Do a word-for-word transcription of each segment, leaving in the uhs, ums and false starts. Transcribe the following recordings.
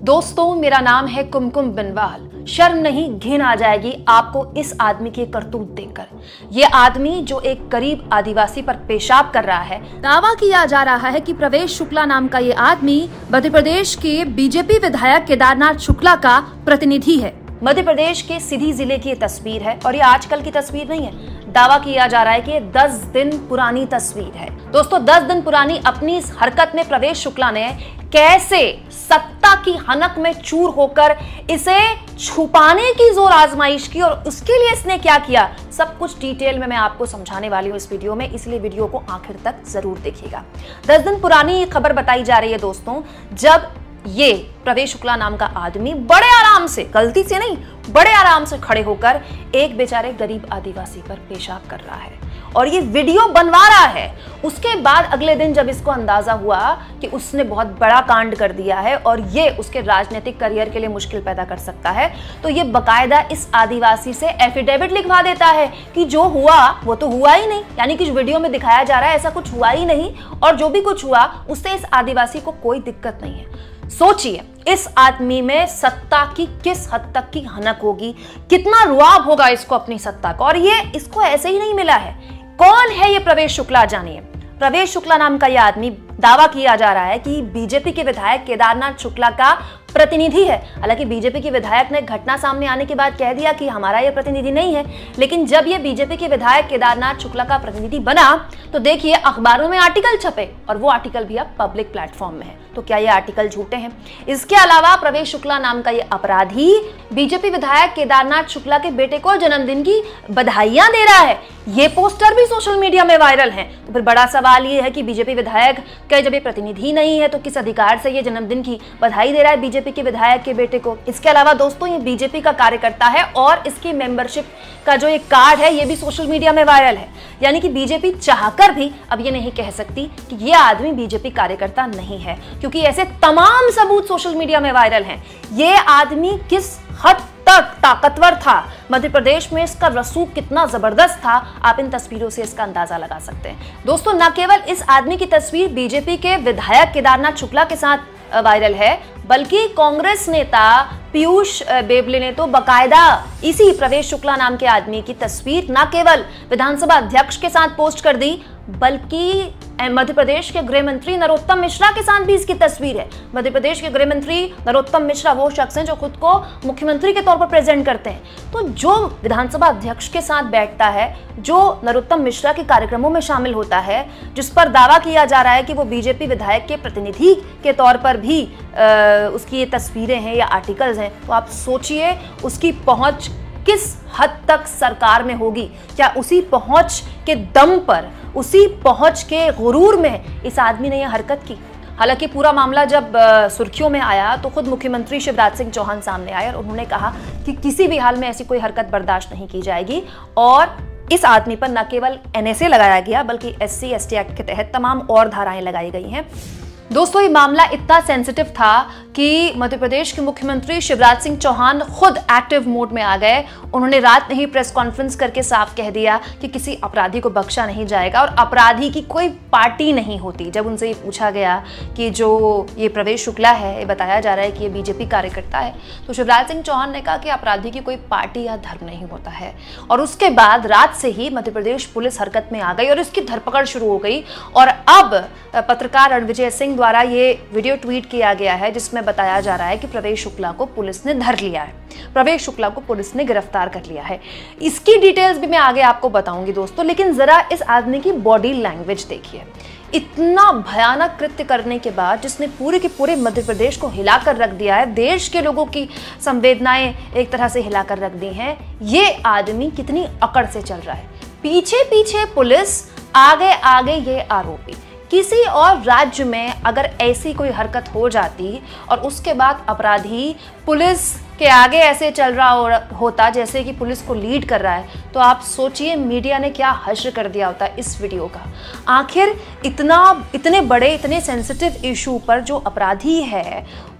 दोस्तों, मेरा नाम है कुमकुम बिनवाल। शर्म नहीं, घिन आ जाएगी आपको इस आदमी की करतूत देखकर। ये आदमी जो एक गरीब आदिवासी पर पेशाब कर रहा है। दावा किया जा रहा है कि प्रवेश शुक्ला नाम का ये आदमी मध्य प्रदेश के बीजेपी विधायक केदारनाथ शुक्ला का प्रतिनिधि है। मध्य प्रदेश के सीधी जिले की ये तस्वीर है और ये आजकल की तस्वीर नहीं है। दावा किया जा रहा है कि ये दस दिन पुरानी तस्वीर है। दोस्तों, दस दिन पुरानी अपनी इस हरकत में प्रवेश शुक्ला ने कैसे सत्ता की हनक में चूर होकर इसे छुपाने की जोर आजमाइश की और उसके लिए इसने क्या किया, सब कुछ डिटेल में मैं आपको समझाने वाली हूं इस वीडियो में, इसलिए वीडियो को आखिर तक जरूर देखिएगा। दस दिन पुरानी ये खबर बताई जा रही है दोस्तों, जब ये प्रवेश शुक्ला नाम का आदमी बड़े आराम से, गलती से नहीं, बड़े आराम से खड़े होकर एक बेचारे गरीब आदिवासी पर पेशाब कर रहा है और ये वीडियो बनवा रहा है। उसके बाद अगले दिन जब इसको अंदाजा हुआ कि उसने बहुत बड़ा कांड कर दिया है और ये उसके राजनीतिक करियर के लिए मुश्किल पैदा कर सकता है, तो ये बकायदा इस आदिवासी से एफिडेविट लिखवा देता है कि जो हुआ वो तो हुआ ही नहीं, यानी कि जो वीडियो में दिखाया जा रहा है ऐसा कुछ हुआ ही नहीं और जो भी कुछ हुआ उससे इस आदिवासी को कोई दिक्कत नहीं है। सोचिए, इस आदमी में सत्ता की किस हद तक की हनक होगी, कितना रुआब होगा इसको अपनी सत्ता का, और ये इसको ऐसे ही नहीं मिला है। कौन है ये प्रवेश शुक्ला, जानिए। प्रवेश शुक्ला नाम का यह आदमी, दावा किया जा रहा है कि बीजेपी के विधायक केदारनाथ शुक्ला का प्रतिनिधि है। हालांकि बीजेपी के विधायक ने घटना सामने आने के बाद कह दिया कि हमारा यह प्रतिनिधि नहीं है, लेकिन जब यह बीजेपी के विधायक केदारनाथ शुक्ला का प्रतिनिधि बना तो देखिए अखबारों में आर्टिकल छपे और वो आर्टिकल भी अब पब्लिक प्लेटफॉर्म में है। तो क्या ये आर्टिकल झूठे हैं? इसके अलावा प्रवेश शुक्ला नाम का ये अपराधी बीजेपी विधायक केदारनाथ शुक्ला के बेटे को जन्मदिन की बधाइयां दे रहा है। ये पोस्टर भी सोशल मीडिया में वायरल है। तो फिर बड़ा सवाल ये है कि बीजेपी विधायक का जब ये प्रतिनिधि नहीं है तो किस अधिकार से ये जन्मदिन की बधाई दे रहा है बीजेपी के विधायक के बेटे को? इसके अलावा दोस्तों, ये बीजेपी का कार्यकर्ता है और इसकी मेंबरशिप का जो ये कार्ड है ये भी सोशल मीडिया में वायरल है। यानी कि बीजेपी चाहकर भी अब ये नहीं कह सकती कि ये आदमी बीजेपी कार्यकर्ता नहीं है, क्योंकि ऐसे तमाम सबूत सोशल मीडिया में वायरल हैं। ये आदमी किस हद तक ताकतवर था, मध्य प्रदेश में इसका रसूख कितना जबरदस्त था, आप इन तस्वीरों से इसका अंदाजा लगा सकते हैं। दोस्तों, न केवल इस आदमी की तस्वीर बीजेपी के विधायक केदारनाथ शुक्ला के साथ वायरल है, बल्कि कांग्रेस नेता पीयूष बेबले ने तो बकायदा इसी प्रवेश शुक्ला नाम के आदमी की तस्वीर न केवल विधानसभा अध्यक्ष के साथ पोस्ट कर दी, बल्कि मध्य प्रदेश के गृह मंत्री नरोत्तम मिश्रा के साथ भी इसकी तस्वीर है। मध्य प्रदेश के गृह मंत्री नरोत्तम मिश्रा वो शख्स हैं जो खुद को मुख्यमंत्री के तौर पर प्रेजेंट करते हैं। तो जो विधानसभा अध्यक्ष के साथ बैठता है, जो नरोत्तम मिश्रा के कार्यक्रमों में शामिल होता है, जिस पर दावा किया जा रहा है कि वो बीजेपी विधायक के प्रतिनिधि के तौर पर भी आ, उसकी ये तस्वीरें हैं या आर्टिकल्स हैं, तो आप सोचिए उसकी पहुंच किस हद तक सरकार में होगी। क्या उसी पहुंच के दम पर, उसी पहुंच के गुरूर में इस आदमी ने यह हरकत की? हालांकि पूरा मामला जब सुर्खियों में आया तो खुद मुख्यमंत्री शिवराज सिंह चौहान सामने आए और उन्होंने कहा कि किसी भी हाल में ऐसी कोई हरकत बर्दाश्त नहीं की जाएगी और इस आदमी पर न केवल एन एस ए लगाया गया बल्कि S C S T act के तहत तमाम और धाराएं लगाई गई हैं। दोस्तों, ये मामला इतना सेंसिटिव था कि मध्य प्रदेश के मुख्यमंत्री शिवराज सिंह चौहान खुद एक्टिव मोड में आ गए। उन्होंने रात में ही प्रेस कॉन्फ्रेंस करके साफ कह दिया कि किसी अपराधी को बख्शा नहीं जाएगा और अपराधी की कोई पार्टी नहीं होती। जब उनसे ये पूछा गया कि जो ये प्रवेश शुक्ला है, ये बताया जा रहा है कि ये बीजेपी कार्यकर्ता है, तो शिवराज सिंह चौहान ने कहा कि अपराधी की कोई पार्टी या धर्म नहीं होता है। और उसके बाद रात से ही मध्य प्रदेश पुलिस हरकत में आ गई और इसकी धरपकड़ शुरू हो गई। और अब पत्रकार रणविजय सिंह द्वारा ये वीडियो ट्वीट किया गया है जिसमें बताया जा रहा है कि प्रवेश शुक्ला को पुलिस ने धर लिया है, प्रवेश शुक्ला को पुलिस ने गिरफ्तार कर लिया है। इसकी डिटेल्स भी मैं आगे आपको बताऊंगी दोस्तों, लेकिन जरा इस आदमी की बॉडी लैंग्वेज देखिए। इतना भयानक कृत्य करने के बाद, जिसने पूरे के पूरे मध्य प्रदेश को हिलाकर रख दिया है, देश के लोगों की संवेदनाएं एक तरह से हिलाकर रख दी हैं, ये आदमी कितनी अकड़ से चल रहा है। पीछे पीछे पुलिस, आगे आगे ये आरोपी। किसी और राज्य में अगर ऐसी कोई हरकत हो जाती और उसके बाद अपराधी पुलिस के आगे ऐसे चल रहा होता जैसे कि पुलिस को लीड कर रहा है, तो आप सोचिए मीडिया ने क्या हश्र कर दिया होता इस वीडियो का। आखिर इतना इतने बड़े, इतने सेंसिटिव इशू पर जो अपराधी है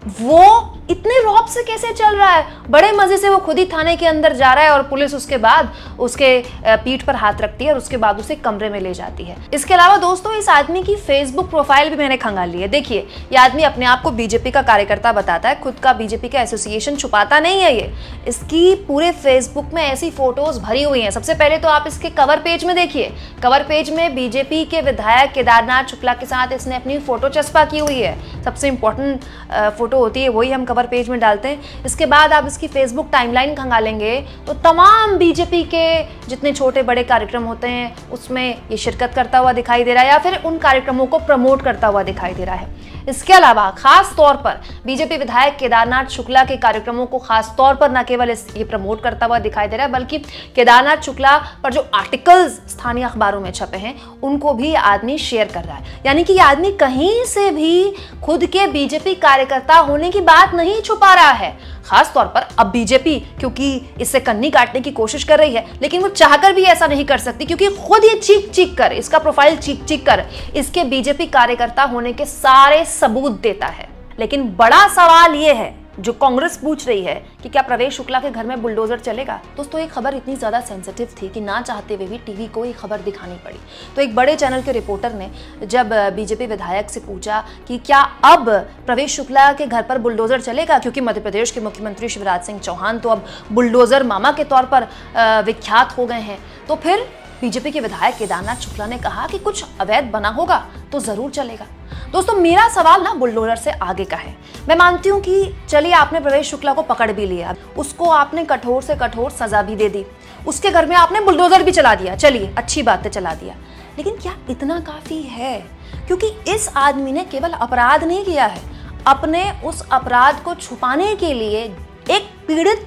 वो इतने रौब से कैसे चल रहा है? बड़े मजे से वो खुद ही थाने के अंदर जा रहा है और पुलिस उसके बाद उसके पीठ पर हाथ रखती है और उसके बाद उसे कमरे में ले जाती है। इसके अलावा दोस्तों, इस आदमी की फेसबुक प्रोफाइल भी मैंने खंगाली है। देखिए, ये आदमी अपने आप को बीजेपी का कार्यकर्ता बताता है, खुद का बीजेपी का एसोसिएशन छुपाता नहीं है। ये इसकी पूरे फेसबुक में ऐसी फोटोज भरी हुई हैं। सबसे पहले तो आप इसके कवर पेज में देखिए, कवर पेज में बीजेपी के विधायक केदारनाथ शुक्ला के साथ इसने अपनी फोटो चस्पा की हुई है। सबसे इंपॉर्टेंट फोटो होती है वही हम कवर पेज में डालते हैं। इसके बाद आप इसकी फेसबुक टाइमलाइन खंगालेंगे तो तमाम बीजेपी के जितने छोटे बड़े कार्यक्रम होते हैं उसमें ये शिरकत करता हुआ दिखाई दे रहा है या फिर उन कार्यक्रमों को प्रमोट करता हुआ दिखाई दे रहा है। इसके अलावा खास तौर पर बीजेपी विधायक केदारनाथ शुक्ला के कार्यक्रमों को खास तौर पर न केवल ये प्रमोट करता हुआ दिखाई दे रहा है, बल्कि केदारनाथ शुक्ला पर जो आर्टिकल्स स्थानीय अखबारों में छपे हैं उनको भी आदमी शेयर कर रहा है। यानी कि ये आदमी कहीं से भी खुद के बीजेपी कार्यकर्ता होने की बात नहीं छुपा रहा है। खास तौर पर अब बीजेपी क्योंकि इससे कन्नी काटने की कोशिश कर रही है, लेकिन वो चाहकर भी ऐसा नहीं कर सकती क्योंकि खुद ये चीख चीख कर, इसका प्रोफाइल चीख चीख कर इसके बीजेपी कार्यकर्ता होने के सारे सबूत देता है। लेकिन बड़ा सवाल ये है जो कांग्रेस पूछ रही है कि क्या प्रवेश शुक्ला के घर में बुलडोजर चलेगा। दोस्तों, ये खबर इतनी ज्यादा सेंसिटिव थी कि ना चाहते हुए भी टीवी को ये खबर दिखानी पड़ी। तो एक बड़े चैनल के रिपोर्टर ने जब बीजेपी विधायक से पूछा कि क्या अब प्रवेश शुक्ला के घर पर बुलडोजर चलेगा, क्योंकि मध्य प्रदेश के मुख्यमंत्री शिवराज सिंह चौहान तो अब बुलडोजर मामा के तौर पर विख्यात हो गए हैं, तो फिर बीजेपी के विधायक केदारनाथ शुक्ला ने कहा कि कुछ अवैध बना होगा तो जरूर चलेगा। दोस्तों, मेरा सवाल ना बुलडोजर से आगे का है। मैं मानती हूँ कि चलिए आपने प्रवेश शुक्ला को पकड़ भी लिया, उसको आपने कठोर से कठोर सजा भी दे दी, उसके घर में आपने बुलडोजर भी चला दिया, चलिए अच्छी बात है चला दिया, लेकिन क्या इतना काफी है? क्योंकि इस आदमी ने केवल अपराध नहीं किया है, अपने उस अपराध को छुपाने के लिए एक पीड़ित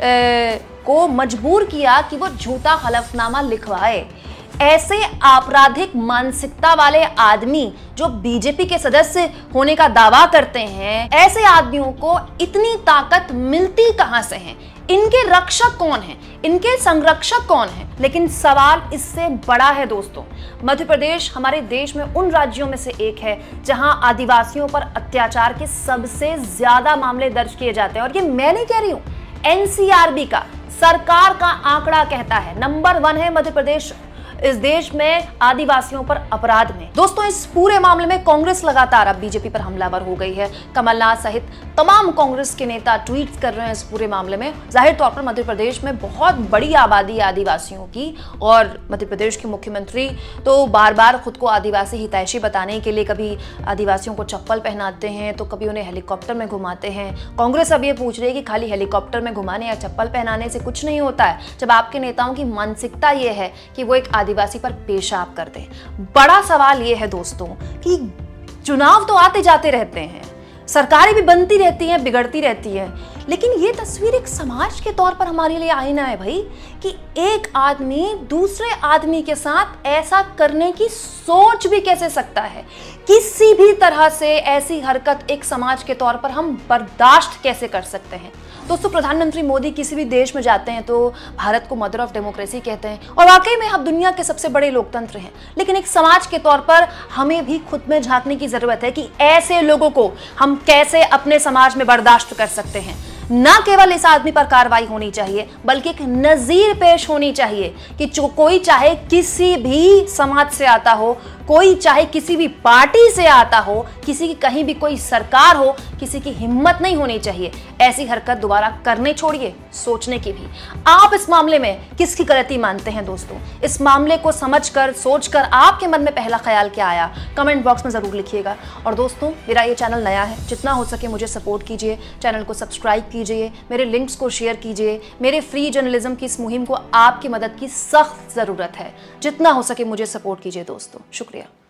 ए, को मजबूर किया कि वो झूठा हलफनामा लिखवाए। ऐसे आपराधिक मानसिकता वाले आदमी जो बीजेपी के सदस्य होने का दावा करते हैं, ऐसे आदमियों को इतनी ताकत मिलती कहां से है? इनके रक्षक कौन हैं? इनके संरक्षक कौन हैं? लेकिन सवाल इससे बड़ा है दोस्तों। मध्य प्रदेश हमारे देश में उन राज्यों में से एक है जहां आदिवासियों पर अत्याचार के सबसे ज्यादा मामले दर्ज किए जाते हैं। और ये मैं नहीं कह रही हूं, एनसीआरबी का, सरकार का आंकड़ा कहता है नंबर वन है मध्य प्रदेश इस देश में आदिवासियों पर अपराध में। दोस्तों, इस पूरे मामले में कांग्रेस लगातार अब बीजेपी पर हमलावर हो गई है। कमलनाथ सहित तमाम कांग्रेस के नेता ट्वीट कर रहे हैं इस पूरे मामले में। जाहिर तौर पर मध्य प्रदेश में बहुत बड़ी आबादी है आदिवासियों की, और मध्य प्रदेश के मुख्यमंत्री तो बार बार खुद को आदिवासी हितैषी बताने के लिए कभी आदिवासियों को चप्पल पहनाते हैं तो कभी उन्हें हेलीकॉप्टर में घुमाते हैं। कांग्रेस अब ये पूछ रही है कि खाली हेलीकॉप्टर में घुमाने या चप्पल पहनाने से कुछ नहीं होता है, जब आपके नेताओं की मानसिकता ये है कि वो एक आदिवासी पर पेशाब कर दे। बड़ा सवाल ये है दोस्तों कि चुनाव तो आते जाते रहते हैं, सरकारें भी बनती रहती हैं, बिगड़ती रहती हैं, लेकिन ये तस्वीर एक समाज के तौर पर हमारे लिए आईना है भाई, कि एक आदमी दूसरे आदमी के साथ ऐसा करने की सोच भी कैसे सकता है। किसी भी तरह से ऐसी हरकत एक समाज के तौर पर हम बर्दाश्त कैसे कर सकते हैं। दोस्तों, प्रधानमंत्री मोदी किसी भी देश में जाते हैं तो भारत को मदर ऑफ डेमोक्रेसी कहते हैं, और वाकई में हम दुनिया के सबसे बड़े लोकतंत्र हैं। लेकिन एक समाज के तौर पर हमें भी खुद में झांकने की जरूरत है कि ऐसे लोगों को हम कैसे अपने समाज में बर्दाश्त कर सकते हैं। ना केवल इस आदमी पर कार्रवाई होनी चाहिए, बल्कि एक नजीर पेश होनी चाहिए कि जो कोई चाहे किसी भी समाज से आता हो, कोई चाहे किसी भी पार्टी से आता हो, किसी की कहीं भी कोई सरकार हो, किसी की हिम्मत नहीं होनी चाहिए ऐसी हरकत दोबारा करने छोड़िए, सोचने की भी। आप इस मामले में किसकी गलती मानते हैं दोस्तों? इस मामले को समझकर, सोचकर आपके मन में पहला ख्याल क्या आया, कमेंट बॉक्स में जरूर लिखिएगा। और दोस्तों, मेरा ये चैनल नया है, जितना हो सके मुझे सपोर्ट कीजिए, चैनल को सब्सक्राइब कीजिए, मेरे लिंक्स को शेयर कीजिए। मेरे फ्री जर्नलिज्म की इस मुहिम को आपकी मदद की सख्त जरूरत है। जितना हो सके मुझे सपोर्ट कीजिए दोस्तों। शुक्रिया।